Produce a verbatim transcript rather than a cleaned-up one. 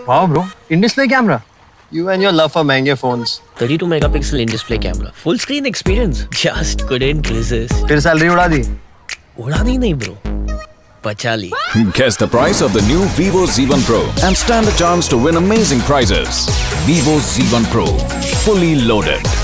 Wow, bro. In-display camera. You and your love for महंगे phones. thirty-two megapixel in-display camera. Full screen experience. Just couldn't resist. फिर salary उड़ा दी? उड़ा दी नहीं bro. बचा ली. Guess the price of the new Vivo Z one Pro and stand a chance to win amazing prizes. Vivo Z one Pro. Fully loaded.